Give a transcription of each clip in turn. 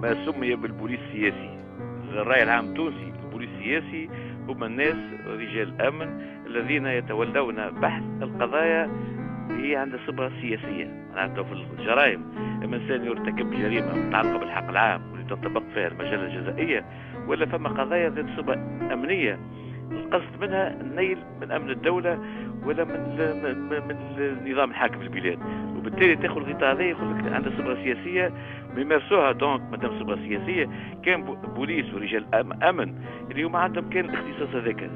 ما سمي بالبوليس السياسي. الرأي العام التونسي البوليس السياسي هم الناس رجال الأمن الذين يتولون بحث القضايا هي عندها صبغة سياسية. معناتها في الجرائم لما إنسان يرتكب جريمة متعلقة بالحق العام واللي تنطبق فيها المجلة الجزائية، ولا فما قضايا ذات صبغة أمنية القصد منها النيل من أمن الدولة ولا من النظام الحاكم في البلاد، وبالتالي تاخذ الغطاء هذا يقول لك عندها صبغة سياسية بيمارسوها. دونك مادام صبغة سياسية كان بوليس ورجال أمن اللي هما عندهم كان الاختصاص هذاك.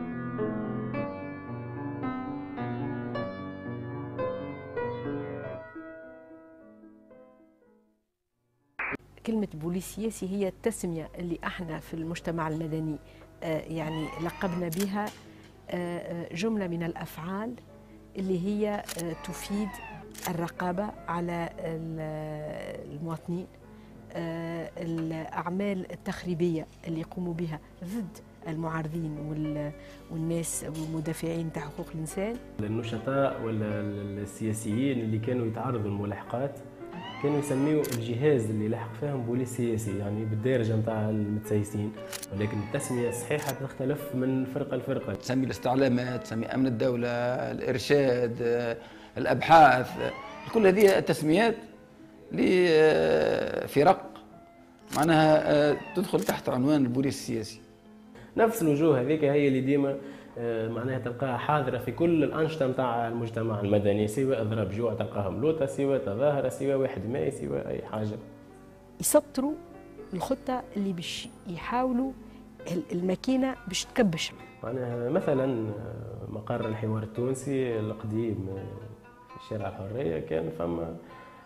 كلمة بوليس سياسي هي التسمية اللي احنا في المجتمع المدني يعني لقبنا بها جملة من الأفعال اللي هي تفيد الرقابة على المواطنين، الأعمال التخريبية اللي يقوموا بها ضد المعارضين والناس والمدافعين تاع حقوق الإنسان. النشطاء ولا السياسيين اللي كانوا يتعرضوا للملاحقات كانوا يسميوا الجهاز اللي لحق فيهم بوليس سياسي، يعني بالدارجه نتاع المتسيسين، ولكن التسميه الصحيحه تختلف من فرقه لفرقه. تسمي الاستعلامات، تسمي امن الدوله، الارشاد، الابحاث، كل هذه التسميات لفرق معناها تدخل تحت عنوان البوليس السياسي. نفس الوجوه هذيك هي اللي ديما معناها تلقاها حاضره في كل الانشطه نتاع المجتمع المدني، سواء اضراب جوع تلقاهم لوطه، سواء تظاهره، سواء واحد ماي، سواء اي حاجه. يسطروا الخطه اللي باش يحاولوا الماكينه باش تكبش. معناها مثلا مقر الحوار التونسي القديم في شارع الحريه كان فما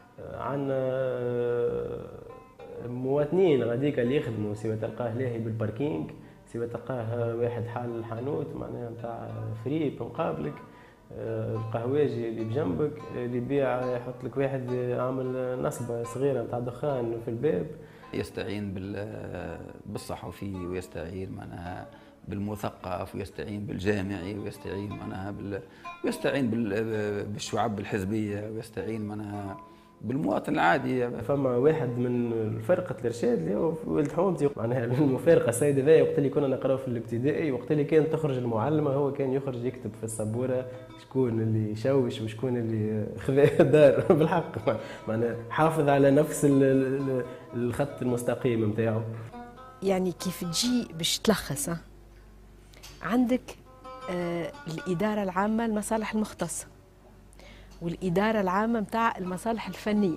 عندنا مواطنين غاديك اللي يخدموا، سواء تلقاه لاهي بالباركينغ، سواء تلقاه واحد حال الحانوت معناها نتاع فريب مقابلك، القهواجي اللي بجنبك اللي يبيع يحط لك واحد عامل نصبه صغيره نتاع دخان في الباب. يستعين بالصحفي ويستعين معناها بالمثقف ويستعين بالجامعي ويستعين معناها ويستعين بالشعب الحزبيه ويستعين معناها بالمواطن العادي. فما واحد من فرقه الارشاد اللي هو ولد حومتي معناها المفارقه السيد هذايا وقت اللي كنا نقراو في الابتدائي، وقت اللي كانت تخرج المعلمه هو كان يخرج يكتب في السبوره شكون اللي يشوش وشكون اللي خذا دار بالحق، معناها حافظ على نفس الخط المستقيم نتاعو. يعني كيف تجي باش تلخص عندك الاداره العامه المصالح المختصه، والإدارة العامة متاع المصالح الفنية،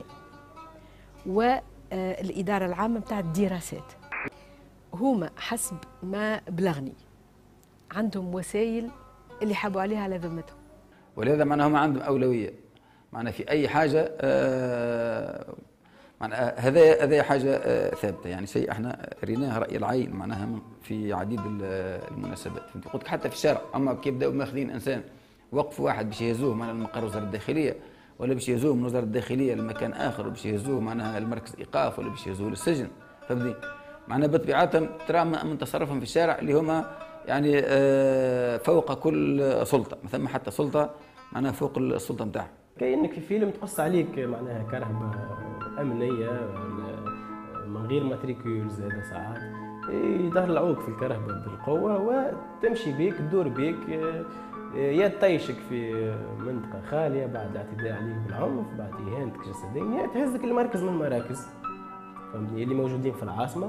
والإدارة العامة متاع الدراسات. هما حسب ما بلغني عندهم وسائل اللي حبوا عليها على ذمتهم، ولهذا معناها هم عندهم أولوية معناها في أي حاجة معناها هذا حاجة ثابتة، يعني شيء احنا ريناه رأي العين معناها في عديد المناسبات. فهمت؟ قلت حتى في الشارع أما كي يبدأوا ماخذين إنسان وقفوا واحد باش يهزوه معناها المقر وزارة الداخلية، ولا باش يهزوه من وزارة الداخلية لمكان آخر، وباش يهزوه معناها المركز إيقاف، ولا باش يهزوه للسجن. فهمتني؟ معناها بطبيعتهم ترى من تصرفهم في الشارع اللي هما يعني فوق كل سلطة، ما ثم حتى سلطة معناها فوق السلطة نتاعها. كأنك في فيلم تقص عليك معناها كرهبة أمنية من غير ماتريكول زاد ساعات يدلعوك في الكرهبة بالقوة وتمشي بيك تدور بيك، يا تطيشك في منطقة خالية بعد اعتداء عليك بالعنف، بعد إهانتك جسديا، يا تهزك لمركز من المراكز فهمتني اللي موجودين في العاصمة.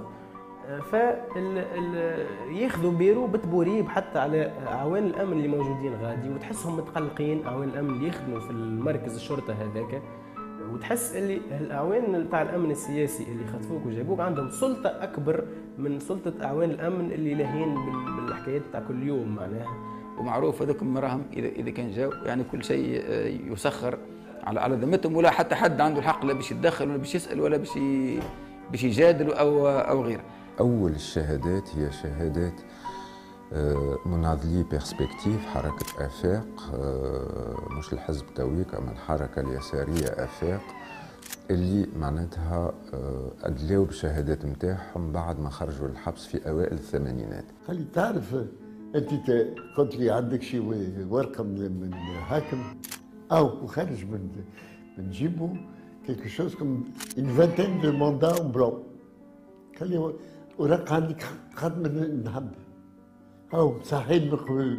ياخذوا بيرو بتبوريب حتى على أعوان الأمن اللي موجودين غادي، وتحسهم متقلقين أعوان الأمن اللي يخدموا في المركز الشرطة هذاك، وتحس اللي الأعوان تاع الأمن السياسي اللي خطفوك وجابوك عندهم سلطة أكبر من سلطة أعوان الأمن اللي لاهين بالحكايات تاع كل يوم معناها. ومعروف هذوكم راهم اذا كان جاو يعني كل شيء يسخر على ذمتهم، ولا حتى حد عنده الحق لا باش يتدخل ولا باش يسال ولا باش يجادل او غيره. اول الشهادات هي شهادات مناضلي بيرسبكتيف حركه افاق، مش الحزب تويك اما الحركه اليساريه افاق اللي معناتها ادلوا بالشهادات نتاعهم بعد ما خرجوا الحبس في اوائل الثمانينات. خلي تعرف انت قلت لي عندك شي ورقه من حاكم او خارج من جيبه quelque chose comme une vingtaine de mandats en blanc قال لي اوراق عندك قد من نحب. هاو صحيت من قبل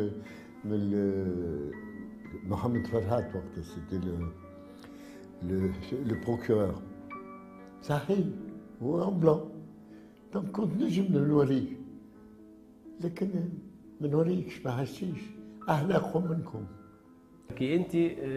من محمد فرحات وقتها سيتي لو بروكيور. صحيح هو ان بلون. دونك كنت نجم نوريك، لكن ما نوريكش، ما حسيش احنا اقوى منكم. كي انت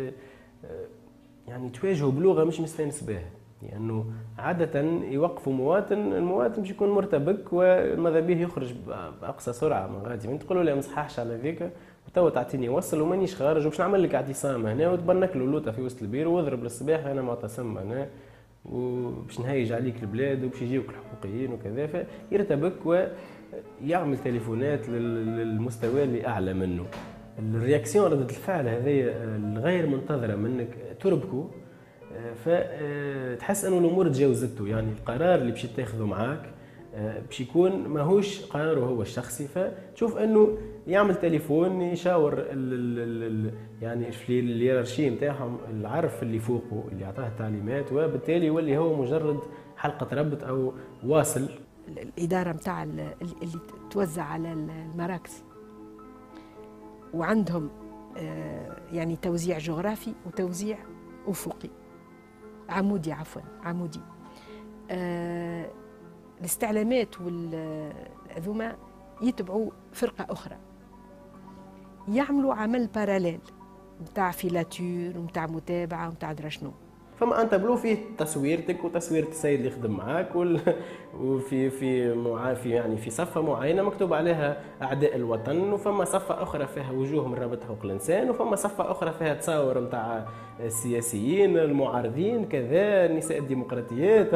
يعني تواجهوا بلغه مش مستانس بها، لانه عاده يوقفوا مواطن، المواطن باش يكون مرتبك وماذا به يخرج باقصى سرعه من غادي، من تقولوا له ما صحاحش على ذيك وتوا تعطيني وصل ومانيش خارج وباش نعمل لك اعتصام هنا وتبنك له لوطه في وسط البير واضرب للصباح انا معتصم هنا وباش نهيج عليك البلاد وباش يجيوك الحقوقيين وكذا، فيرتبك ويعمل تليفونات للمستوى اللي اعلى منه. الرياكسيون ردة الفعل هذه الغير منتظرة منك تربكوا، فتحس انه الامور تجاوزته، يعني القرار اللي باش تاخذه معاك باش يكون ماهوش قراره هو الشخصي، فتشوف انه يعمل تليفون يشاور يعني في الهيرارشي نتاعهم العرف اللي فوقه اللي يعطاه التعليمات، وبالتالي يولي هو مجرد حلقة ربط او واصل. الاداره نتاع اللي توزع على المراكز وعندهم يعني توزيع جغرافي وتوزيع افقي عمودي، عمودي. الاستعلامات هذوما يتبعوا فرقه اخرى، يعملوا عمل باراليل نتاع فيلاتور ونتاع متابعه ونتاع درا شنو. فما ان تابلو فيه تصويرتك وتصويره السيد اللي يخدم معاك وفي يعني في صفه معينه مكتوب عليها اعداء الوطن، وفما صفه اخرى فيها وجوه من رابطه حقوق الانسان، وفما صفه اخرى فيها تصاور نتاع السياسيين المعارضين كذا، نساء الديمقراطيات.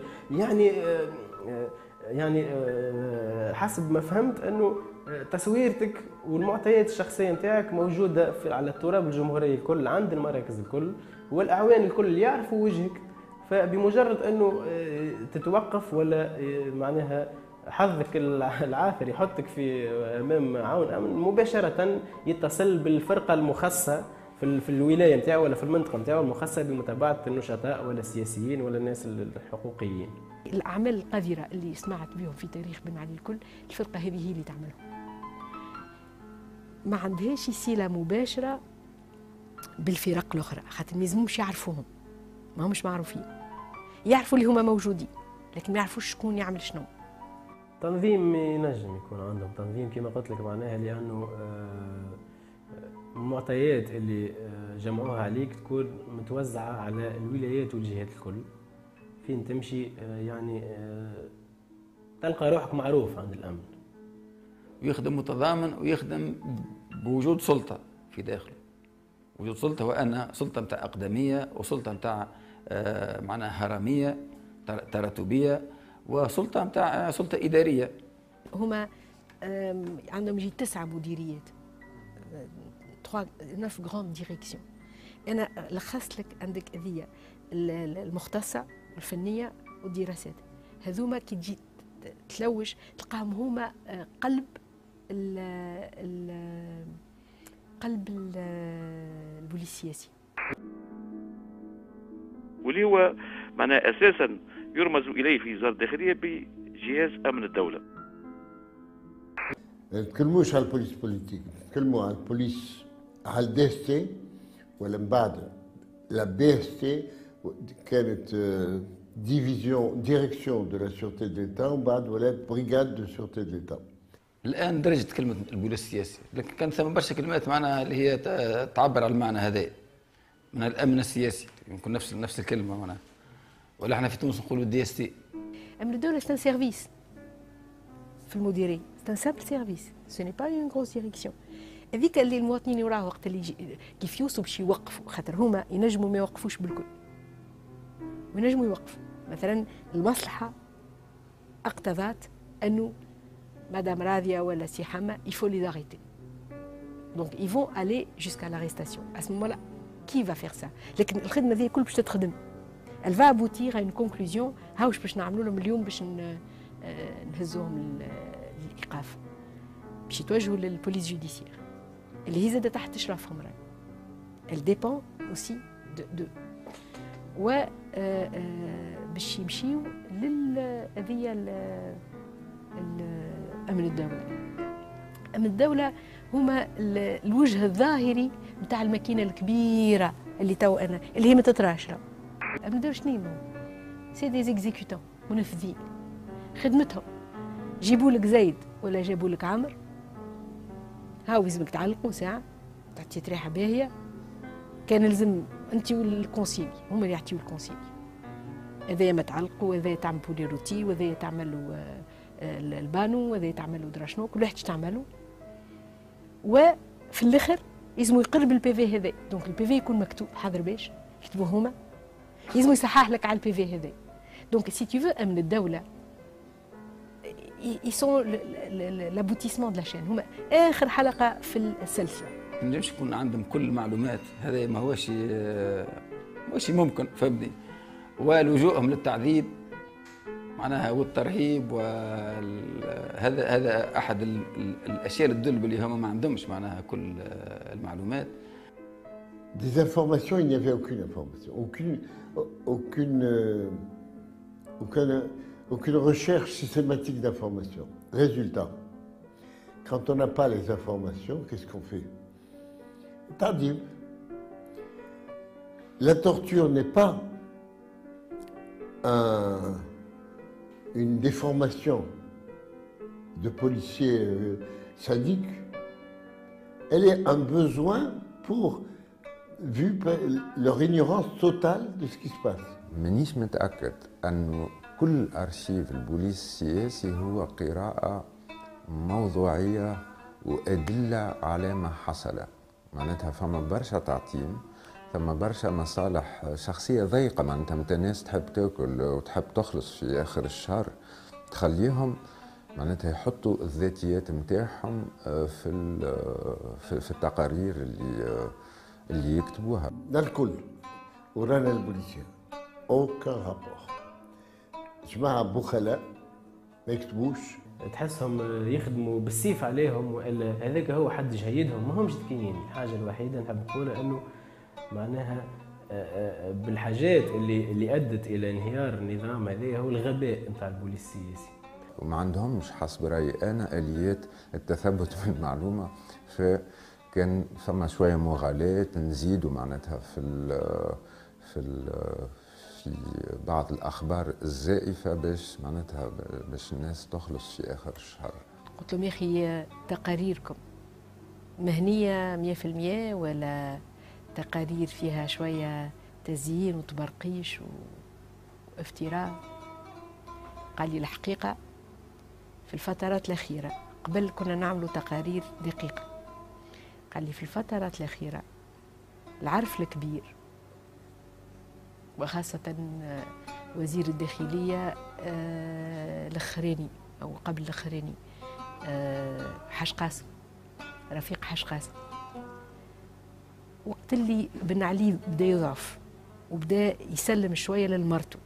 يعني حسب ما فهمت انه تصويرتك والمعطيات الشخصيه نتاعك موجوده على التراب الجمهوريه الكل، عند المراكز الكل والاعوان الكل اللي يعرفوا وجهك، فبمجرد انه تتوقف ولا معناها حظك العاثر يحطك في امام عون امن، مباشره يتصل بالفرقه المخصصه في الولايه نتاعو ولا في المنطقه نتاعو المخصصه بمتابعه النشطاء ولا السياسيين ولا الناس الحقوقيين. الاعمال القذره اللي سمعت بهم في تاريخ بن علي الكل، الفرقه هذه هي اللي تعملهم، ما عندهاش صله مباشره بالفرق الاخرى، خاطر ما يلزمهمش يعرفوهم، ما همش معروفين، يعرفوا اللي هما موجودين لكن ما يعرفوش شكون يعمل شنو. تنظيم ينجم يكون عندهم تنظيم كما قلت لك، معناها لانه المعطيات اللي جمعوها عليك تكون متوزعه على الولايات والجهات الكل، فين تمشي يعني تلقى روحك معروف عند الامن. ويخدم متضامن ويخدم بوجود سلطه في داخله. وجود سلطه وأن سلطه نتاع اقدميه وسلطه نتاع معناها هرميه تراتبيه وسلطه نتاع سلطه اداريه. هما عندهم يجي 9 مديريات، 9 غراند ديريكسيون. انا لخصت لك عندك هذيا المختصه والفنيه والدراسات، هذوما كي تجي تلوج تلقاهم هما قلب البوليس السياسي، واللي هو معناه اساسا يرمز اليه في وزاره الداخليه بجهاز امن الدوله. ما نتكلموش على البوليس بوليتيك، نتكلموا على البوليس، على الدي اس تي، ولا من بعد لا بي اس تي كانت ديريكسيون دو لا سيورتي دو ليتا، ومن بعد ولات بريغاد دو سيورتي دو ليتا. الان درجه كلمه البوليس السياسي، لكن كان ثم برشا كلمات معناها اللي هي تعبر على المعنى هذا من الامن السياسي، يمكن نفس الكلمه معناها، ولا احنا في تونس نقولوا دي اس تي. امن الدوله سي ان سيرفيس في المديريه، سي ان سامبل سيرفيس، سو ني با اون غروس ديريكسيون. هذيك اللي المواطنين يراو وقت اللي كيف يوصلوا باش يوقفوا، خاطر هما ينجموا ما يوقفوش بالكل وينجموا يوقفوا. مثلا المصلحه اقتضت انه مدام راضيه ولا سي حما il faut les arrêter, donc ils vont aller jusqu'à l'arrestation. à ce moment-là qui va faire ça؟ لكن الخدمه ذي كل باش تتخدم، elle va aboutir à une conclusion. هاوش باش نعملوا لهم اليوم باش نهزوهم الايقاف، باش يتوجهوا للبوليس جوديسيير اللي هي زادة تحت اشرافهم راهي. elle dépend aussi de و باش يمشيو للأذية أمن الدولة. أمن الدولة هما الوجه الظاهري نتاع الماكينة الكبيرة اللي تو أنا اللي هي ما تتراش. أمن الدولة شنو سي دي زيكزيكوتون، منفذين. خدمتهم جيبوا لك زيد ولا جابوا لك عمر، هاو لازمك تعلقوا ساعة تعطي ريحة باهية، كان لازم انت والكونسيلي هما اللي يعطيو الكونسيلي، هذايا ما تعلقوا، هذايا تعملوا لي روتي، وهذايا تعملوا البانو، وهذايا تعملوا درا شنو، كل واحد تعملوا. وفي الاخر لازم يقرب البي في هذا، دونك البي في يكون مكتوب حاضر باش يكتبوه هما، لازم يصحح لك على البي في هذا. دونك سي تو فو امن الدوله يسون لابوتيسمون دو لا شين، هما اخر حلقه في السلسله. ما نجمش يكون عندهم كل المعلومات، هذا ما هوش ممكن، فهمني. ولجوءهم للتعذيب معناها والترهيب، هذا احد الاشياء اللي تدل باللي هم ما عندهمش معناها كل المعلومات. Des informations, il n'y avait aucune information, aucune recherche systématique d'informations. Résultat, quand on n'a pas les informations, qu'est-ce qu'on fait? Tardive. La torture n'est pas une déformation de policiers sadiques, elle est un besoin vu leur ignorance totale de ce qui se passe. مانيش متأكد أنه كل أرشيف البوليس السياسي هو قراءة موضوعية وأدلة على ما حصل. معناتها فما برشا تعطيم، ثم برشا مصالح شخصية ضيقة. معناتها متى ناس تحب تاكل وتحب تخلص في آخر الشهر، تخليهم معناتها يحطوا الذاتيات نتاعهم في التقارير اللي يكتبوها. ده الكل ورانا البوليسيين اوكان رابور، جماعة بخلاء ما يكتبوش، تحسهم يخدموا بالسيف عليهم، والا هذاك هو حد جهيدهم، ما همش ذكيين. الحاجه الوحيده نحب نقولها انه معناها بالحاجات اللي ادت الى انهيار النظام هذا هو الغباء نتاع البوليس السياسي. وما عندهمش حسب رايي انا اليات التثبت من المعلومه، فكان فما شويه مغالاه نزيدوا معناتها في بعض الاخبار الزائفه باش معناتها باش الناس تخلص في اخر الشهر. قلت لهم يا اخي تقاريركم مهنيه 100% ولا تقارير فيها شويه تزيين وتبرقيش وافتراء؟ قال لي الحقيقه في الفترات الاخيره، قبل كنا نعملوا تقارير دقيقه، قال لي في الفترات الاخيره العرف الكبير وخاصة وزير الداخلية الأخراني أو قبل الأخراني حاج قاسم، رفيق حاج قاسم، وقت اللي بن علي بدأ يضعف وبدأ يسلم شوية للمرتو،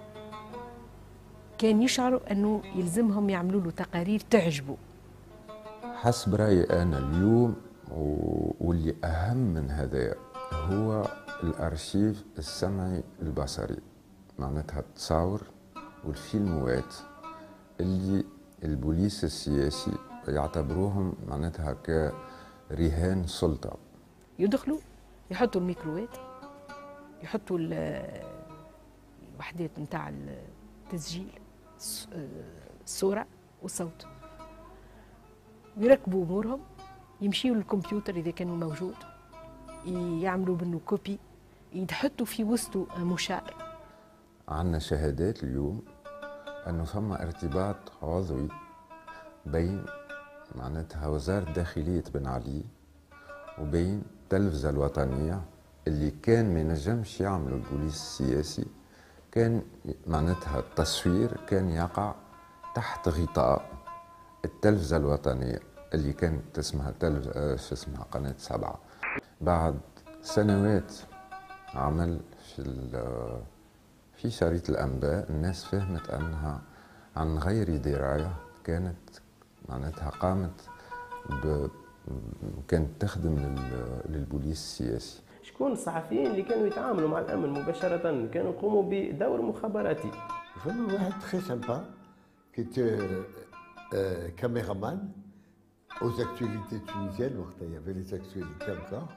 كان يشعروا أنه يلزمهم يعملوا له تقارير تعجبه. حسب رأيي أنا اليوم واللي أهم من هذا هو الأرشيف السمعي البصري، معناتها التصاور والفيلموات اللي البوليس السياسي يعتبروهم معناتها كرهان سلطة. يدخلوا يحطوا الميكروات، يحطوا الوحدات نتاع التسجيل، الصورة والصوت، ويركبوا أمورهم، يمشيوا للكمبيوتر إذا كانوا موجود، يعملوا منه كوبي، يحطوا في وسطه مشاعر. عندنا شهادات اليوم انه فما ارتباط عضوي بين معناتها وزارة داخلية بن علي وبين التلفزة الوطنية اللي كان ما ينجمش يعملوا البوليس السياسي. كان معناتها التصوير كان يقع تحت غطاء التلفزة الوطنية اللي كانت اسمها اسمها قناة 7. بعد سنوات عمل في شريط الأنباء الناس فهمت أنها عن غير دراية كانت معناتها كانت تخدم للبوليس السياسي. شكون الصحفيين اللي كانوا يتعاملوا مع الامن مباشره، كانوا يقوموا بدور مخابراتي. Vraiment, un très sympa, qui était caméraman aux actualités tunisiennes. Il y avait les actualités encore.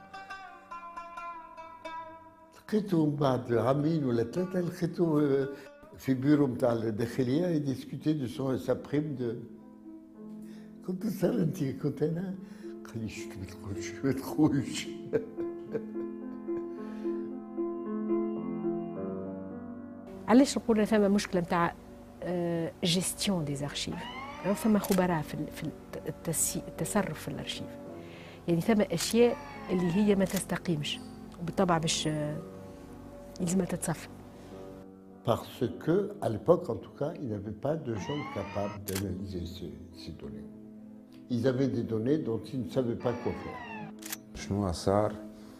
لقيته بعد عامين ولا ثلاثة لقيته في بيرو نتاع الداخلية يديسكوتي دو سا بريم دو. قلت له سهل انت كنت انا؟ قال لي شو ما تقولش. علاش نقول ثم مشكله نتاع جيستيون دي زارشيف؟ ثم خبراء في التصرف في الارشيف، يعني ثم اشياء اللي هي ما تستقيمش وبالطبع باش يلزمها تتصفى. Parce que, à l'époque en tout cas, il n'y avait pas de gens capables d'analyser ces données. Ils avaient des données dont ils ne savaient pas quoi faire. شنو صار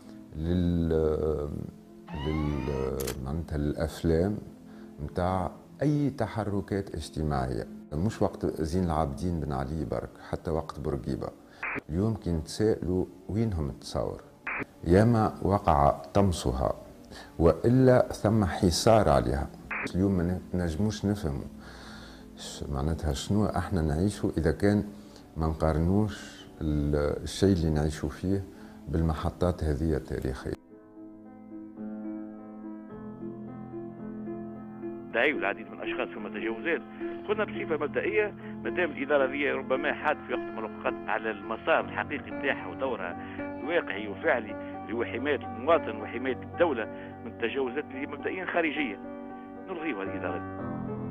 معناتها الافلام نتاع اي تحركات اجتماعيه، مش وقت زين العابدين بن علي برك، حتى وقت بورقيبه. اليوم كي نتسائلوا وينهم التصاور؟ ياما وقع طمسها والا ثم حصار عليها. اليوم ما نجموش نفهموا معناتها شنو احنا نعيشوا اذا كان ما نقارنوش الشيء اللي نعيشوا فيه بالمحطات هذه التاريخيه. دعيوا العديد من الاشخاص ثم تجاوزات. قلنا بصفه مبدئيه مادام الاداره هذه ربما حادث في وقت من الاوقات على المسار الحقيقي نتاعها ودورها الواقعي وفعلي اللي هو حمايه المواطن وحمايه الدوله من التجاوزات اللي هي مبدئيا خارجيه، نلغيها الاداره.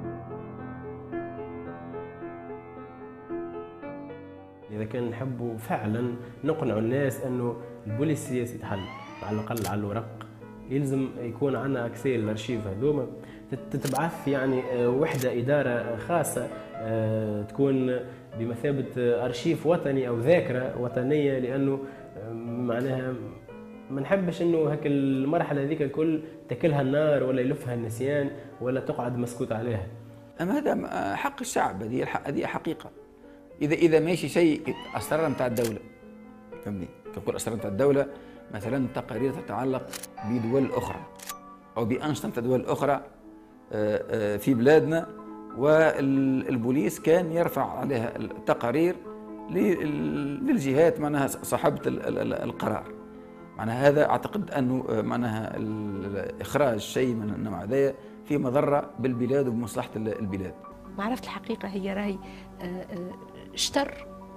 إذا كان نحبوا فعلا نقنعوا الناس أنه البوليس السياسي يتحل على الأقل على الورق، يلزم يكون عندنا أكسي الأرشيف هذوما، تتبعث يعني وحدة إدارة خاصة تكون بمثابة أرشيف وطني أو ذاكرة وطنية، لأنه معناها ما نحبش أنه هك المرحلة هذيك الكل تاكلها النار ولا يلفها النسيان ولا تقعد مسكوت عليها. أما هذا حق الشعب، هذه حقيقة. إذا ماشي شيء أسرار نتاع الدولة، فهمني؟ كنقول أسرار نتاع الدولة مثلا تقارير تتعلق بدول أخرى أو بأنشطة نتاع دول أخرى في بلادنا، والبوليس كان يرفع عليها التقارير للجهات معناها صاحبة القرار. معناها هذا أعتقد أنه معناها إخراج شيء من النوع هذا في مضرة بالبلاد وبمصلحة البلاد. معرفة الحقيقة هي راهي اشتر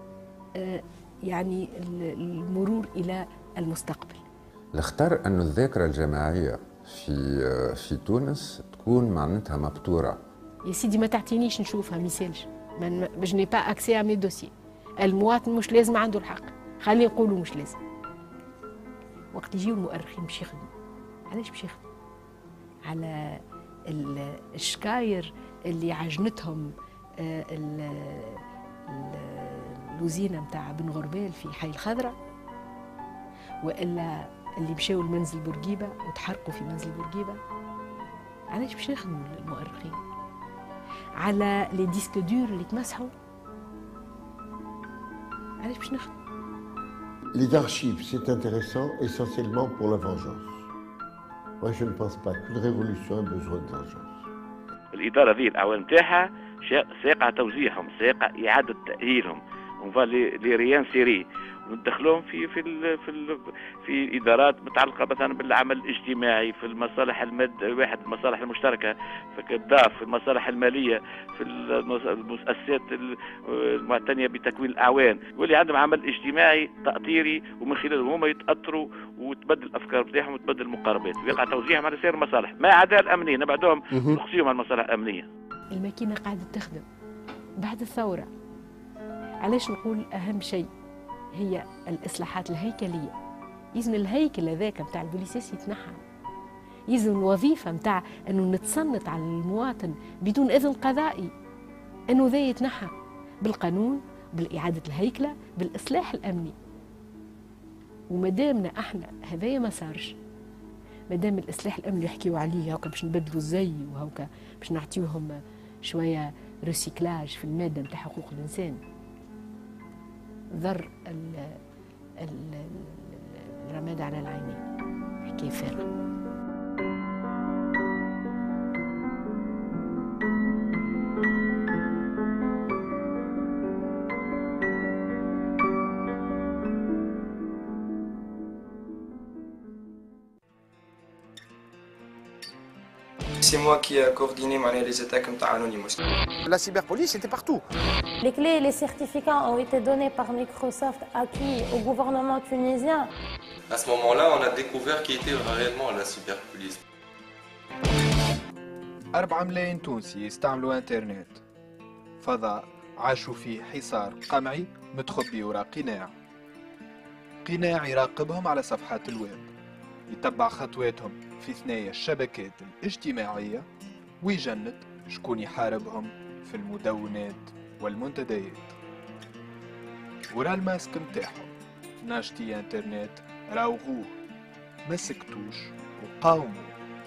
يعني المرور إلى المستقبل. اختار أن الذاكرة الجماعية في تونس تكون معناتها مبتورة. يا سيدي ما تعطينيش نشوفها ميسالش، باش ني با اكسي ا مي دوسي. المواطن مش لازم عنده الحق، خلينا نقولوا مش لازم. وقت يجيو المؤرخين باش يخدموا، علاش باش يخدموا؟ على الشكاير اللي عجنتهم اللوزينه نتاع بن غربال في حي الخضراء، والا اللي مشاو لمنزل بورقيبه وتحرقوا في منزل بورقيبه. علاش باش يخدموا المؤرخين؟ على لي ديسك دور اللي تمسحوا. علاش باش نخدموا؟ Les archives, c'est intéressant essentiellement pour la vengeance. Moi, je ne pense pas qu'une révolution ait besoin de vengeance. الإدارة ذي الأعوان نتاعها ساقع توزيعهم، ساقع إعادة تأهيلهم، ونفا لي ريان سيري وندخلوهم في إدارات متعلقة مثلا بالعمل الاجتماعي، في المصالح واحد المصالح المشتركة، في الضعف، في المصالح المالية، في المؤسسات المعتنية بتكوين الأعوان، واللي عندهم عمل اجتماعي تأطيري ومن خلاله هما يتأطروا وتبدل الأفكار بتاعهم وتبدل المقاربات، ويقع توزيعهم على سائر المصالح ما عدا الأمنية، نبعدهم نقصيهم على المصالح الأمنية. الماكينة قاعدة تخدم بعد الثورة. علاش نقول أهم شيء هي الإصلاحات الهيكلية؟ يلزم الهيكل هذاك نتاع البوليسيس يتنحى، يلزم الوظيفة نتاع أنه نتصنت على المواطن بدون إذن قضائي، أنه ذا يتنحى بالقانون، بالإعادة الهيكلة، بالإصلاح الأمني. ومدامنا احنا هذايا ما صارش، مادام الإصلاح الأمني يحكيوا عليه هاكا باش نبدلوا الزي وهاكا باش نعطيوهم شوية ريسيكلاج في المادة نتاع حقوق الإنسان، ضر الرماد على العينين. كيف فعلا. C'est moi qui ai coordonné les attaques contre Anonymous. La cyberpolice était partout. Les clés et les certificats ont été donnés par Microsoft à qui? Au gouvernement tunisien. À ce moment-là, on a découvert qui était réellement la cyberpolice. 4 ملايين تونسي يستعملوا انترنت. فضاء عاشوا فيه حصار قمعي متخبي وراء قناع. قناع يراقبهم على صفحات الويب، يتبع خطواتهم في ثنايا الشبكات الاجتماعية، ويجند شكون يحاربهم في المدونات والمنتديات. ورا الماسك متاعهم ناشطي انترنت راوغوه، ما سكتوش وقاوموا.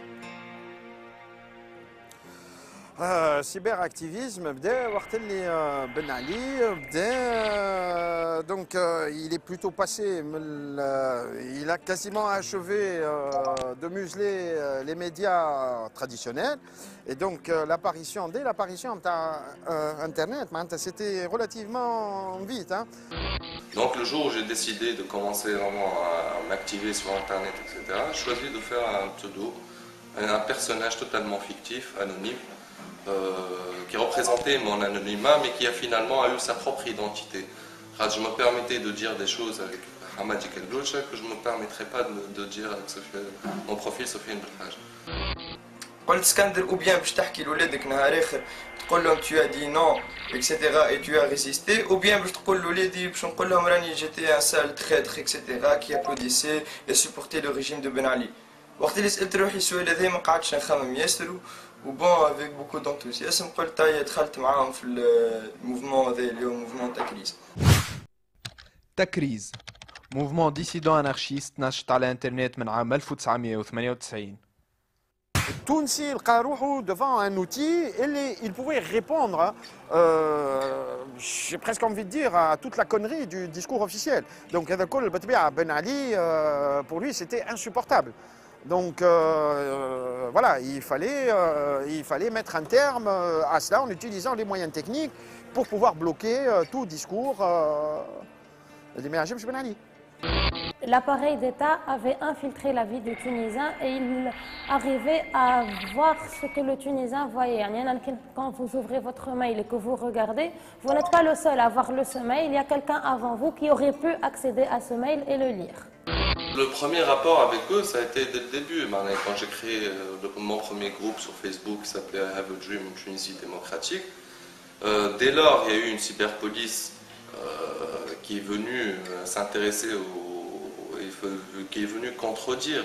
السيبر اكتيفيزم بدا وقت اللي بن علي بدا دونك il est plutôt passé il a quasiment achevé de museler les médias traditionnels et donc dès l'apparition internet c'était relativement vite hein. Donc le jour où j'ai décidé de commencer vraiment à m'activer sur internet etc, j'ai choisi de faire un pseudo, un personnage totalement fictif, anonyme, qui représentait mon anonymat mais qui a finalement eu sa propre identité. Je me permettais de dire des choses avec Hamadi Kelgloucha que je ne me permettrais pas de dire avec mon profil Sofiane Belhaj. قلت اسكندر ou bien باش تحكي لولادك نهار اخر تقول لهم tu as dit non etc et tu as résisté ou bien باش تقول لولادي باش نقول لهم راني j'étais un sale traître etc qui applaudissait et supportait le régime de Ben Ali. وقت اللي سألت روحي السؤال هذا ما قعدتش نخمم ياسر وبون افيك بوكو دونتوزياسم قلت هيا دخلت معاهم في الموفمون هذا اللي هو موفمون تكريز. تكريز موفمون ديسيدون انارشيست نشط على الانترنت من عام 1998. التونسي لقى روحه devant un outil et il pouvait répondre j'ai presque envie de dire à toute la connerie du discours officiel. Donc هذا كل بالطبيعة Ben Ali pour lui c'était insupportable. Donc voilà, il fallait mettre un terme à cela en utilisant les moyens techniques pour pouvoir bloquer tout discours d'émerger chez Ben Ali. L'appareil d'État avait infiltré la vie du Tunisien et il arrivait à voir ce que le Tunisien voyait. Quand vous ouvrez votre mail et que vous regardez, vous n'êtes pas le seul à voir ce mail, il y a quelqu'un avant vous qui aurait pu accéder à ce mail et le lire. Le premier rapport avec eux, ça a été dès le début. Quand j'ai créé mon premier groupe sur Facebook qui s'appelait I Have a Dream en Tunisie démocratique, dès lors, il y a eu une cyberpolice qui est venue s'intéresser qui est venu contredire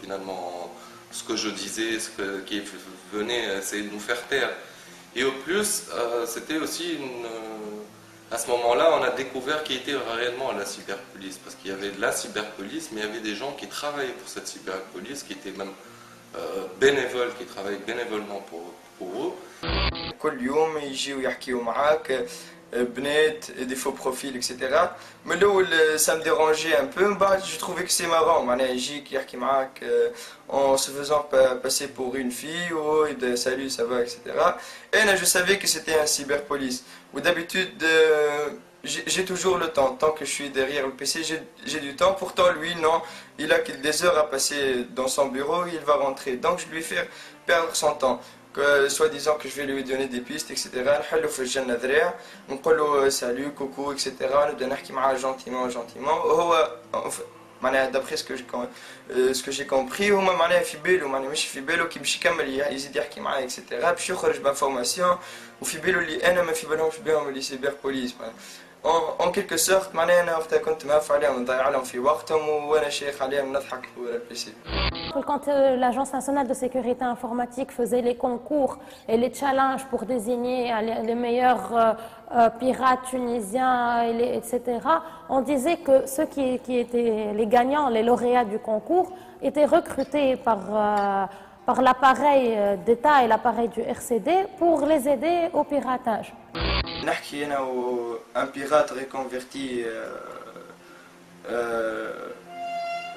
ce que je disais, qui venait essayer de nous faire taire. Et au plus, c'était aussi à ce moment-là, on a découvert qui était réellement la cyberpolice, parce qu'il y avait de la cyberpolice, mais il y avait des gens qui travaillaient pour cette cyberpolice, qui étaient même bénévoles, qui travaillaient bénévolement pour eux. كل يوم يجيو يحكيو معاك بنات des faux profils etc. Mais là ça me dérangeait un peu, je trouvais que c'est marrant معناها يجيك يحكي معاك en se faisant passer pour une fille ou salut ça va etc. Et là je savais que c'était un cyberpolice où d'habitude j'ai toujours le temps, tant que je suis derrière le PC j'ai du temps, pourtant lui non, il a des heures à passer dans son bureau, il va rentrer, donc je lui fais perdre son temps. Soi-disant que je vais lui donner des pistes, etc. نحلو في الجنة ذراع ونقول له salut, coucou, etc. نبدأ نحكي معاه gentiment. وهو معناها d'après ce que j'ai compris هما معناها في باله معناها مش في باله كي باش يكمل يزيد يحكي معايا etc. باش يخرج بانفورماسيون وفي باله اللي أنا ما في بالهمش بهم اللي سيبر بوليس. En quelque sorte معناها أنا وقتها كنت مهف عليهم نضيع لهم في وقتهم وأنا شيخ عليهم نضحك ورا البيسي. Quand l'Agence nationale de sécurité informatique faisait les concours et les challenges pour désigner les meilleurs pirates tunisiens, etc., on disait que ceux qui étaient les gagnants, les lauréats du concours, étaient recrutés par l'appareil d'État et l'appareil du RCD pour les aider au piratage. نحكي أنا un pirate reconverti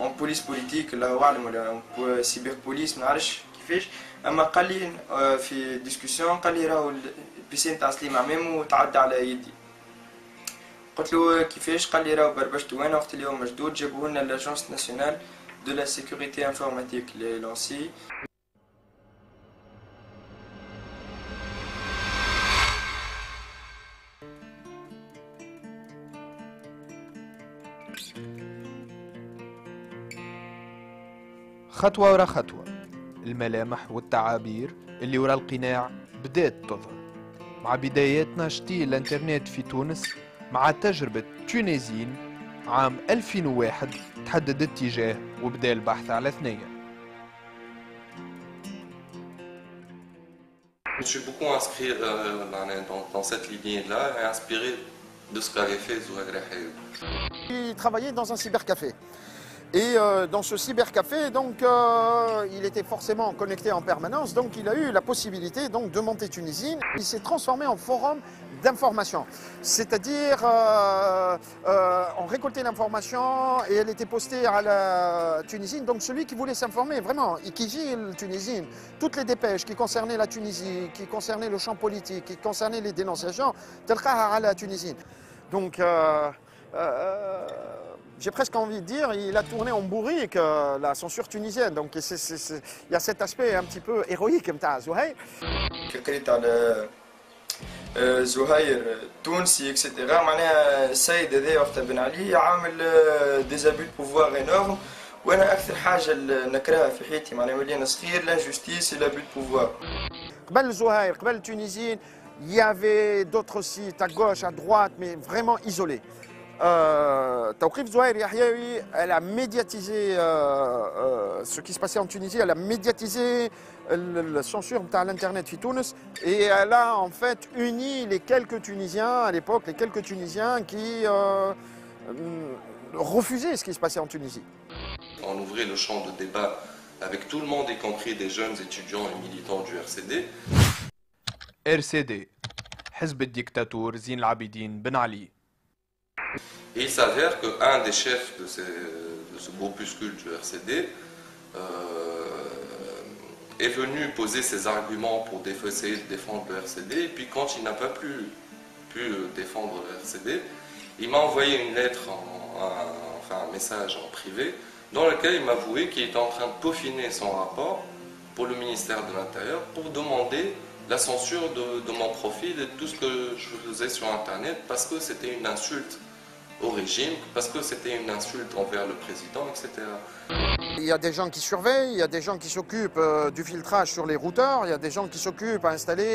اون بوليس بوليتيك الله اعلم ولا سيبر بوليس ما نعرفش كيفاش. اما قال لي في ديسكسيون قال لي راهو البيسي نتاع سليم عمامو تعدى على يدي. قلت له كيفاش؟ قال لي راهو بربشتو انا وقت اليوم مشدود جابوه لنا لاجونس ناسيونال دو لا سيكوريتي انفورماتيك لي لونسي. خطوة ورا خطوة الملامح والتعابير اللي ورا القناع بدات تظهر مع بدايات ناشطي الانترنت في تونس مع تجربة تونيزين عام 2001 تحدد اتجاه وبدا البحث على ثنية. Je suis beaucoup inscrit dans cette lignée-là et inspiré de ce qu'avait fait Zouhair Rahayoub. Il travaillait dans un cybercafé. Et dans ce cybercafé, donc, il était forcément connecté en permanence, donc il a eu la possibilité donc, de monter Tunisine. Il s'est transformé en forum d'information, c'est-à-dire on récoltait l'information et elle était postée à la Tunisine. Donc celui qui voulait s'informer vraiment, et qui vit la Tunisine, toutes les dépêches qui concernaient la Tunisie, qui concernaient le champ politique, qui concernaient les dénonciations, تلقاها à la Tunisine. Donc j'ai presque envie de dire, il a tourné en bourrique la censure tunisienne. Donc il y a cet aspect un petit peu héroïque نتاع زهير. قريت على زهير تونسي اكسيتيرا معناها السيد هذا وقت بن علي عامل ديزابيل بوفوار انورم. وانا اكثر حاجه نكرهها في حياتي معناها مليانه صغير لانجوستيس لابي بوفوار. قبل زهير قبل تونيزيين il y avait d'autres sites à gauche, à droite, mais vraiment isolés. Tawqif Zouhair Yahyaoui, elle a médiatisé ce qui se passait en Tunisie, elle a médiatisé la censure à l'internet في Tunis et elle a en fait uni les quelques Tunisiens à l'époque, les quelques Tunisiens qui refusaient ce qui se passait en Tunisie. On ouvrait le champ de débat avec tout le monde, y compris des jeunes étudiants et militants du RCD. RCD, حزب الديكتاتور زين العابدين بن علي. Et il s'avère qu'un des chefs de ce groupuscule du RCD est venu poser ses arguments pour essayer de défendre le RCD. Et puis quand il n'a pas pu défendre le RCD, il m'a envoyé une lettre, un message en privé, dans lequel il m'avouait qu'il était en train de peaufiner son rapport pour le ministère de l'Intérieur pour demander la censure de mon profil et de tout ce que je faisais sur Internet parce que c'était une insulte au régime, parce que c'était une insulte envers le président, etc. Il y a des gens qui surveillent, il y a des gens qui s'occupent du filtrage sur les routeurs, il y a des gens qui s'occupent à installer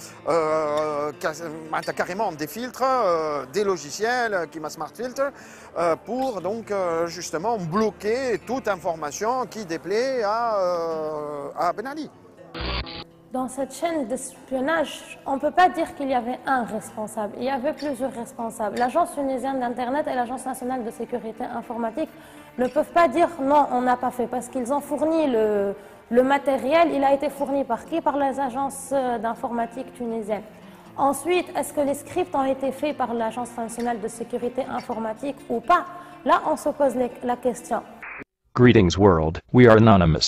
carrément des filtres, des logiciels, qui m'a Smart Filter, pour donc justement bloquer toute information qui déplaît à Ben Ali. Dans cette chaîne d'espionnage, on ne peut pas dire qu'il y avait un responsable, il y avait plusieurs responsables. L'Agence tunisienne d'Internet et l'Agence nationale de sécurité informatique ne peuvent pas dire non, on n'a pas fait, parce qu'ils ont fourni le matériel, il a été fourni par qui? Par les agences d'informatique tunisiennes. Ensuite, est-ce que les scripts ont été faits par l'Agence nationale de sécurité informatique ou pas? Là, on se pose la question. Greetings world, we are anonymous.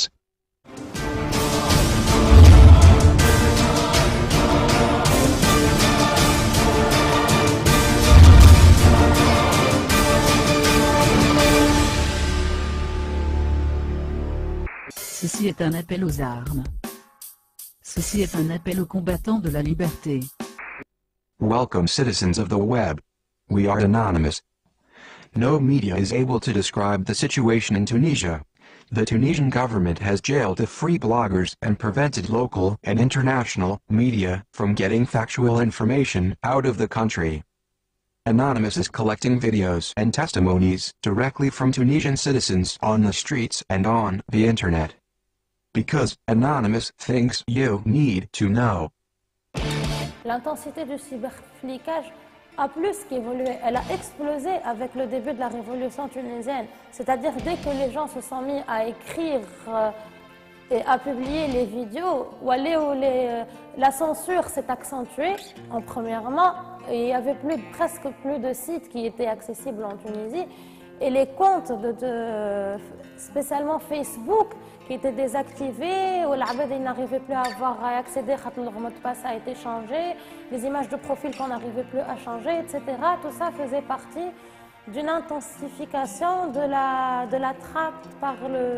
Ceci est un appel aux armes. Ceci est un appel aux combattants de la liberté. Welcome citizens of the web. We are anonymous. No media is able to describe the situation in Tunisia. The Tunisian government has jailed the free bloggers and prevented local and international media from getting factual information out of the country. Anonymous is collecting videos and testimonies directly from Tunisian citizens on the streets and on the internet. Because Anonymous thinks you need to know. L'intensité du cyberflicage a plus qu'évolué. Elle a explosé avec le début de la révolution tunisienne. C'est-à-dire dès que les gens se sont mis à écrire et à publier les vidéos, la censure s'est accentuée. Premièrement, il y avait presque plus de sites qui étaient accessibles en Tunisie. Et les comptes spécialement Facebook qui étaient désactivés, où ils n'arrivaient plus à avoir à accéder, leur mot de passe a été changé, les images de profil qu'on n'arrivait plus à changer, etc. Tout ça faisait partie d'une intensification de la traque par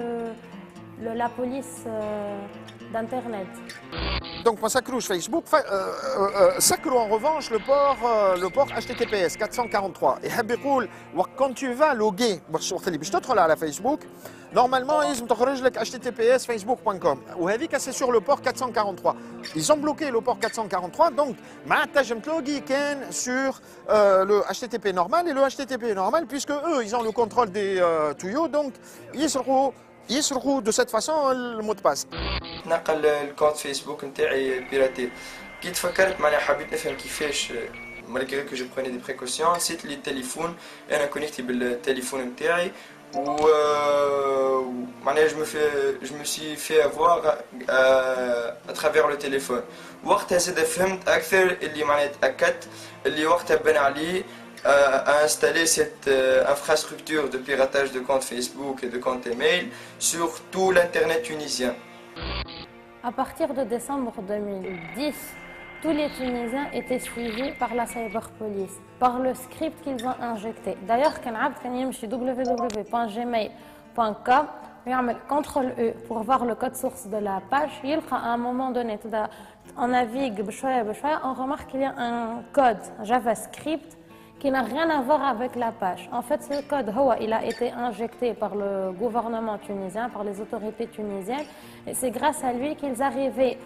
la police d'Internet. Donc, ما سكروش فيسبوك سكروا en revanche le port HTTPS 443. يحب يقول quand tu vas loguer وقت اللي باش تدخل على فيسبوك normalement لازم تخرج لك https facebook.com وهذيك c'est sur le port 443. Ils ont bloqué le port 443 donc ما تنجم تلوغي كان sur le HTTP normal et le HTTP normal puisque eux ils ont le contrôle des tuyaux donc يسرقوا de cette façon le mot de passe. نقل الكونت فيسبوك نتاعي بيراتي كي تفكرت معناها حبيت نفهم كيفاش malgré que je prenais des précautions نسيت لي التليفون انا كونيكتي بالتليفون نتاعي و معناها je me suis fait avoir à travers le téléphone وقتها زاد فهمت اكثر اللي معناها تاكدت اللي وقتها بان عليه à installer cette infrastructure de piratage de comptes Facebook et de comptes email sur tout l'internet tunisien. À partir de décembre 2010, tous les Tunisiens étaient suivis par la cyberpolice, par le script qu'ils ont injecté. D'ailleurs, quand on يمشي www.gmail.com, يعمل CTRL-E pour voir le code source de la page, il à un moment donné, on navigue, on remarque qu'il y a un code JavaScript qui n'a rien à voir avec la page. En fait, ce code, il a été injecté par le gouvernement tunisien, par les autorités tunisiennes, et c'est grâce à lui qu'ils arrivaient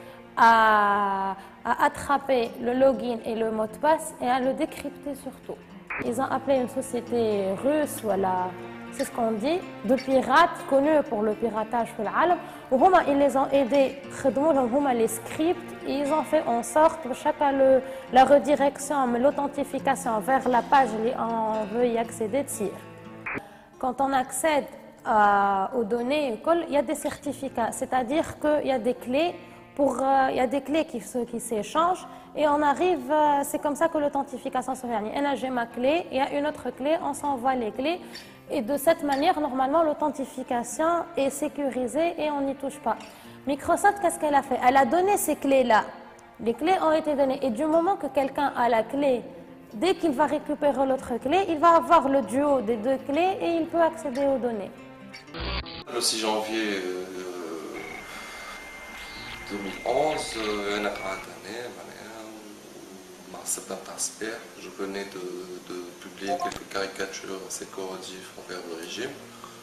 à attraper le login et le mot de passe et à le décrypter surtout. Ils ont appelé une société russe, voilà, c'est ce qu'on dit, de pirates connus pour le piratage dans le monde. Ils les ont aidés, les scripts, et ils ont fait en sorte que la redirection, l'authentification vers la page où on veut y accéder. Quand on accède aux données, il y a des certificats, c'est-à-dire qu'il y a des clés. Il y a des clés qui s'échangent et on arrive, c'est comme ça que l'authentification se fait. J'ai ma clé, il y a une autre clé, on s'envoie les clés et de cette manière, normalement, l'authentification est sécurisée et on n'y touche pas. Microsoft, qu'est-ce qu'elle a fait? Elle a donné ces clés-là. Les clés ont été données et du moment que quelqu'un a la clé, dès qu'il va récupérer l'autre clé, il va avoir le duo des deux clés et il peut accéder aux données. Le 6 janvier 2011, أنا قعدت هنا معناها مع السبة نتاع الصباح je venais de publier quelques caricatures assez corrosives envers le régime.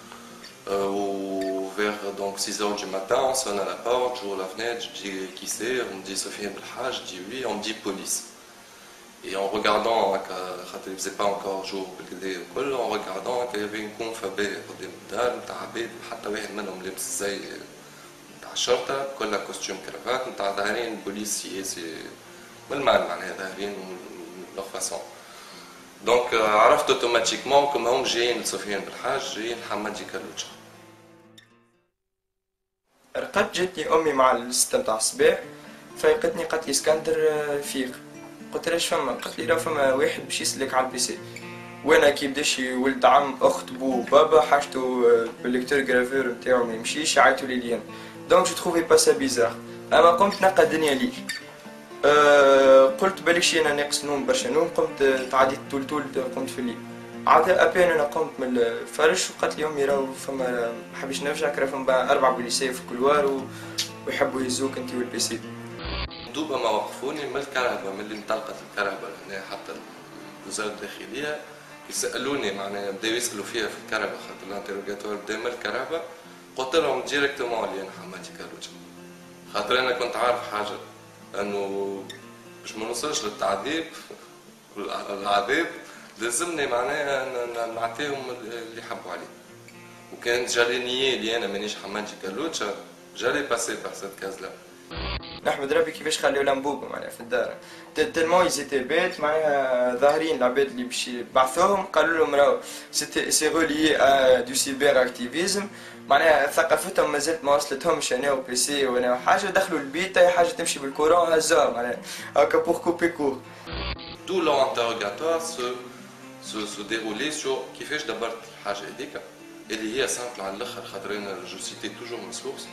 Vers donc 6 h du matin, on sonne à la porte, j'ouvre la fenêtre, je dis qui c'est, on me dit Sofiane Belhaj, je dis oui, on me dit police. Et en regardant, il ne faisait pas encore jour, en regardant qu'il y avait une conf à baie قدام الدار نتاع عباد حتى واحد منهم لابس زي الشرطة كلها كوستيوم كرافات نتاع ظاهرين بوليس سياسي بالمعنى معناها ظاهرين لوغ فاسون دونك عرفت اوتوماتيكمون كما هم جايين لسفيان بالحاج جايين لحمادي كالوتشا. رقدت جاتني امي مع الستة نتاع الصباح فيقتني قالت لي اسكندر فيق قلت لها اش فما؟ قالت لي راه فما واحد باش يسلك على البيسي وانا كي بداش ولد عم اخت بو بابا حاجته بالليكتور جرافور نتاعو ما يمشيش عيطوا لي ليا دونك جو تروفي با سا بيزار اما قمت نلقى الدنيا لي قلت بالك شي انا ناقص نوم برشا نوم قمت تعديت طول قمت في الليل عاد ابين انا قمت من الفرش وقالت لي امي راهو فما ما حبيش نرجعك راه فما 4 بوليسيه في الكلوار ويحبوا يهزوك انت والبيسي دوبا ما وقفوني من الكهرباء من اللي انطلقت الكهرباء هنا حتى وزارة الداخلية يسألوني معناها بداو يسألوا فيها في الكهرباء خاطر الانتروغاتوار بدا من الكهرباء قلت لهم ديريكتومون اللي انا حماتي كالوجه خاطر انا كنت عارف حاجة انه باش ما نوصلش للتعذيب العذاب لازمني معناها نعطيهم اللي يحبوا عليه وكانت جالي نية اللي انا مانيش حماتي كالوجه جالي باسي بار سيت كاز لا نحمد ربي كيفاش خليو لمبوبة معناها في الدار تلمون يزيتي بيت معناها ظاهرين العباد اللي باش يبعثوهم قالوا لهم راهو سي روليي ا دو سيبر اكتيفيزم معناها ثقافتهم مازالت ما وصلتهمش انا وبيسي وانا حاجه دخلوا البيت اي حاجه تمشي بالكورون هزوها معناها هكا بور كوبي كور Tout leur interrogatoire se dérouler sur كيفاش دبرت الحاجه هذيك اللي هي سامبل على الاخر. خاطر انا جو سيتي توجور من سورس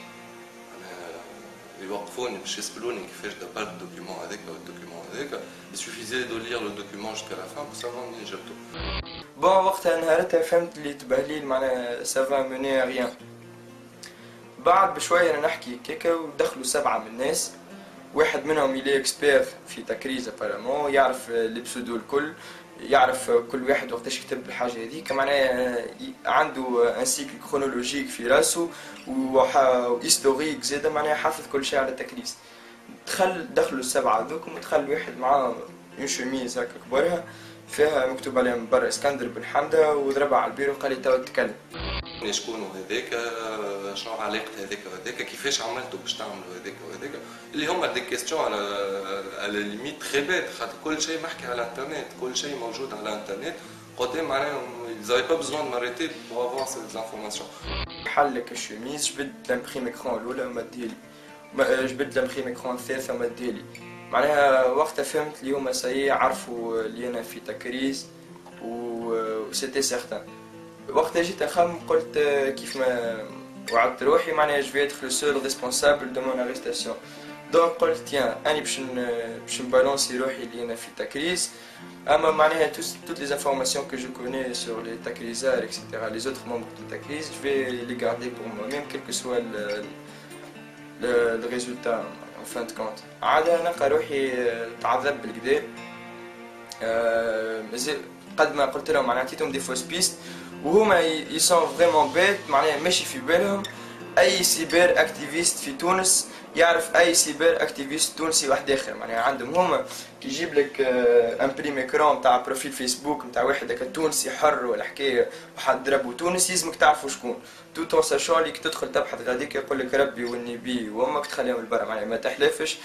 يوقفوني باش يسالوني كيفاش دبرت الدوكيومون هذاك او الدوكيومون هذاك. يسوفيزي دو لير لو دوكيومون جوسكا لا فان بور سافوار منين جبتو. بون وقتها نهارتها فهمت اللي تبهليل معناها سافا موني ريان. بعد بشويه انا نحكي كيكا ودخلوا 7 من الناس، واحد منهم يلي اكسبير في تكريز ابارامون، يعرف لي بسودو الكل، يعرف كل واحد وقتاش يكتب الحاجه هذيك، معناها عنده ان سيكل كرونولوجيك في راسه وهيستوريك زاده، معناها حافظ كل شيء على التكريس. دخلوا 7 هذوكم ودخل واحد معاه اون شوميز هكا كبرها فيها مكتوب عليها من برا اسكندر بن حمده، وضربها على البيرو قال لي توا تتكلم. شكون هذاك؟ شنو علاقه هذاك وهذاك؟ كيفاش عملتوا باش تعملوا هذاك وهذاك؟ اللي هما دي كيستيون على ليميت تري بيت، خاطر كل شيء محكي على الانترنت، كل شيء موجود على الانترنت قدام، معناها زاي با بزوان ماريتي بور افوار سي زانفورماسيون. حلك الشميز، جبد لامبريم اكرون الاولى ومديلي، جبد لامبريم اكرون الثالثه ومديلي، معناها وقتها فهمت اللي هما ساي عرفوا اللي انا في تكريس وسيتي سيغتان. وقتها جيت نخمم قلت كيف ما وعدت روحي معناها جو في اتر لو سول ريسبونسابل دو مون اريستاسيون. دونك قلت تيان اني باش نبالونسي روحي اللي انا في تكريس، اما معناها toutes les informations que je connais sur les tacrisards etc. les autres membres de Takris, je vais les garder pour moi-même quel que soit le résultat en fin de compte. عاد نلقى روحي تعذب بالكدا، قد ما قلت لهم معناها عطيتهم دي فوس بيست وهما يسون فريمون بيت، معناها ماشي في بالهم اي سيبر اكتيفيست في تونس يعرف اي سيبر اكتيفيست تونسي واحد اخر، معناها عندهم هما كي يجيب لك امبريم اكرون تاع بروفيل فيسبوك نتاع واحد هكا تونسي حر ولا حكايه وحد ضربو تونسي يلزمك تعرفوا شكون، تو ساشون اللي تدخل تبحث غاديك يقول لك ربي والنبي وامك تخليهم لبرا، معناها ما تحلفش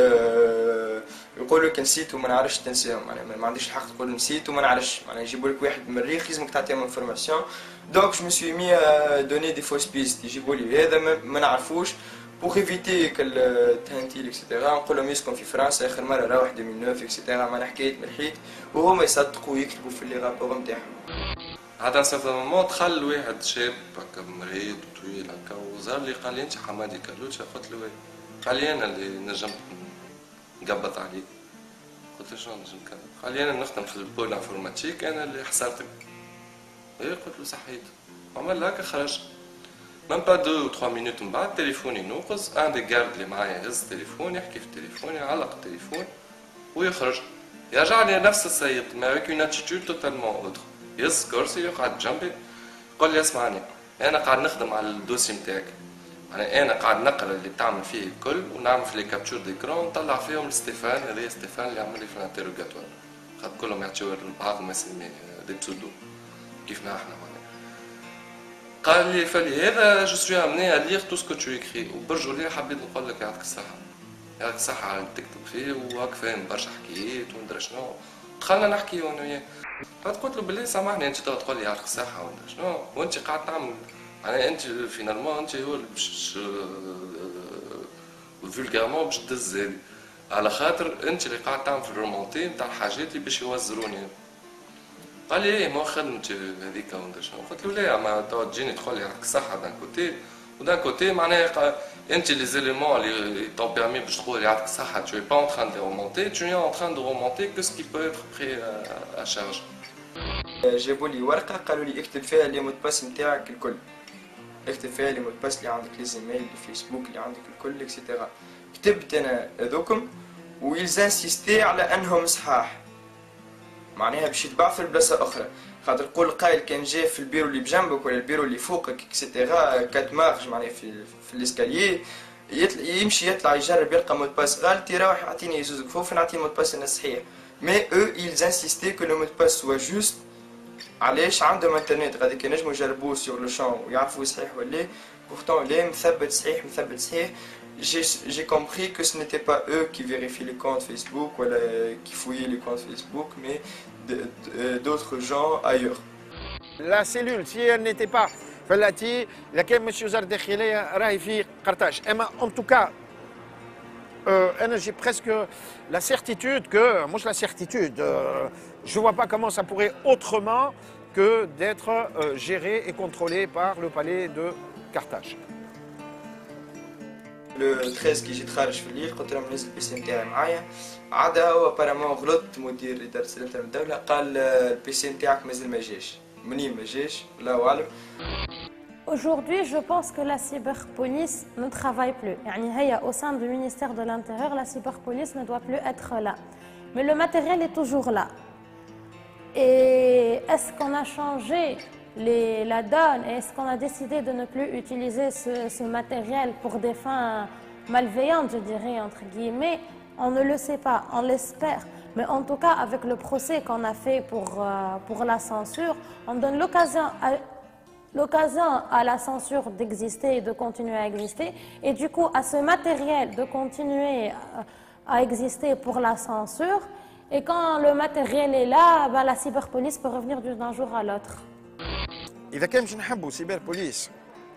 يقول لك نسيت وما نعرفش تنساهم، معناها ما عنديش الحق تقول نسيت وما نعرفش، معناها يجيبوا لك واحد من الريخ يلزمك تعطيهم انفورماسيون. دونك جو مي سوي مي دوني دي فوس بيست، يجيبوا لي هذا ما نعرفوش pour éviter التهنتيل اكسيتيرا، نقول لهم يسكن في فرنسا اخر مره راح 2009 اكسيتيرا، ما حكيت من الحيط وهما يصدقوا ويكتبوا في لي رابور نتاعهم. عاد ان سيرتان مومون دخل واحد شاب هكا مريض وطويل هكا وزار لي قال لي انت حمادي كالوتشا؟ قلت له قال لي انا اللي نجم نقبض عليك. قلت له شنو نجم نقبض؟ قال لي انا نخدم في البول انفورماتيك، انا اللي حصلتك. قلت له صحيت. عمل هكا خرج même pas 2 ou 3 minutes من بعد تليفوني نوقز، ان دي جارد اللي معايا يهز التليفون يحكي في التليفون يعلق التليفون ويخرج، يرجع لي نفس السيد mais avec une attitude totalement autre، يهز كرسي يقعد جنبي يقول لي اسمعني انا قاعد نخدم على الدوسي نتاعك، يعني انا قاعد نقرا اللي بتعمل فيه الكل ونعمل في لي كابتشور ديكرون ونطلع فيهم لستيفان، هذا ستيفان اللي عمل لي في الانتيروغاتوار، خاطر كلهم يعطيو بعض المسامي دي بسودو كيفنا احنا. قال لي فلي هذا جو سوي امني ا لير تو سكو تو اكري، وبرجولي حبيت نقول لك يعطيك الصحه، يعطيك الصحه على اللي تكتب فيه وهاك فاهم برشا حكايات وندري شنو. دخلنا نحكي انا وياه، قلت له بالله سامحني انت تقول لي يعطيك الصحه وندري شنو، وانت قاعد تعمل يعني انت فينالمون انت هو اللي باش فولغارمون باش تدز هذه، على خاطر انت اللي قاعد تعمل في الرومونتي نتاع الحاجات اللي باش يوزروني. قال لي ايه ما خدمتي هذيك وندير شنو، قلت له لا ما توا تجيني تقول لي يعطيك الصحه دان كوتي ودان كوتي، معناها انت لي زيليمون اللي t'ont permis باش تقول يعطيك الصحه tu es pas en train de remonter, tu es en train de remonter que ce qui peut être pris à charge. جابوا لي ورقه قالوا لي اكتب فيها لي مود باس نتاعك الكل، اكتب فيها لي مود باس اللي عندك، لي زيميل الفيسبوك اللي عندك الكل اكسيتيرا. كتبت انا هذوكم ويلز انسيستي على انهم صحاح، معناها باش يتبعثوا لبلاصه اخرى، خاطر قول قايل كان جاي في البيرو اللي بجنبك ولا البيرو اللي فوقك اكسيتيرا 4 مارج معناها في الاسكاليي يمشي يطلع يجرب يلقى مود باس غلط يروح يعطيني زوز كفوف نعطيه مود باس صحيح، مي او ils insistaient que le mot de passe soit juste. علاش عندهم انترنت غادي ينجموا يجربوه سور لو شون ويعرفوا صحيح ولا pourtant لا مثبت صحيح. J'ai compris que ce n'était pas eux qui vérifiaient les comptes Facebook ou qui fouillaient les comptes Facebook, mais d'autres gens ailleurs. La cellule, si elle n'était pas فلاتي لكن مش وزارة الداخلية راهي في قرطاج. اما en tout cas انا j'ai presque la certitude que مش la certitude Je ne vois pas comment ça pourrait autrement que d'être géré et contrôlé par le palais de Carthage. لو 13 كي جيت خارج في الليل قلت لهم نزل البيسي نتاعي معايا عادها هو ابارامون غلط مدير اداره السلامه من الدوله قال البيسي نتاعك مازال ما جاش منين ما جاش الله اعلم. Aujourd'hui, je pense que la cyberpolice ne travaille plus. Au sein du ministère de l'Intérieur, la cyberpolice ne doit plus être là. Mais le matériel est toujours là. Et est-ce qu'on a changé la donne? Est-ce qu'on a décidé de ne plus utiliser ce matériel pour des fins malveillantes, je dirais, entre guillemets? On ne le sait pas, on l'espère. Mais en tout cas, avec le procès qu'on a fait pour la censure, on donne l'occasion à la censure d'exister et de continuer à exister. Et du coup, à ce matériel de continuer à exister pour la censure. Et quand le matériel est là, la cyberpolice peut revenir d'un jour à l'autre. إذا كان باش نحبوا سيبر بوليس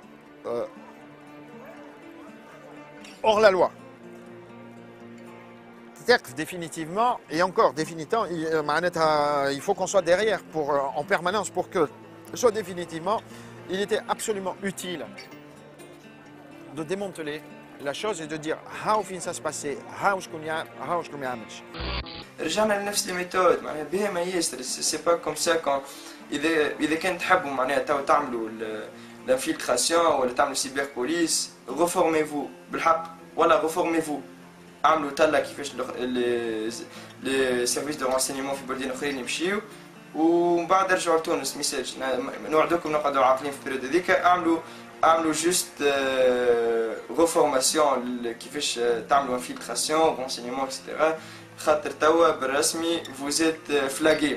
hors la loi, c'est-à-dire définitivement, et encore définitivement, il faut qu'on soit derrière en permanence pour que soit définitivement, il était absolument utile de démanteler la chose et de dire how fin ça se passait, how je connais عملش. رجعنا لنفس الميثود معناها بها ما ياسر سي با كوم سا كون اذا كان تحبوا معناها تعملوا لانفيلتراسيون ولا تعملوا سيبر بوليس ريفورمي بالحق ولا ريفورمي عملوا تلا كيفاش لي سيرفيس دو رونسينيمون في بلدان اخرين يمشيو ومن بعد رجعوا لتونس ميساج نوعدوكم نقعدوا عاقلين في البريود هذيك اعملوا جوست ريفورماسيون كيفاش تعملوا انفيلتراسيون رونسينيمون اكسيتيرا خاطر توا بالرسمي فوزيت فلاغي.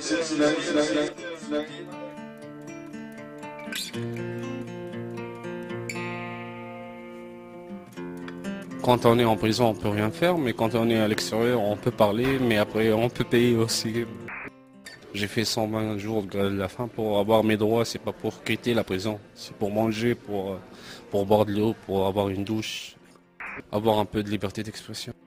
Quand on est en prison, on peut rien faire, mais quand on est à l'extérieur, on peut parler, mais après on peut payer aussi. J'ai fait 120 jours de grève de la faim pour avoir mes droits, c'est pas pour quitter la prison, c'est pour manger, pour boire de l'eau, pour avoir une douche, avoir un peu de liberté d'expression.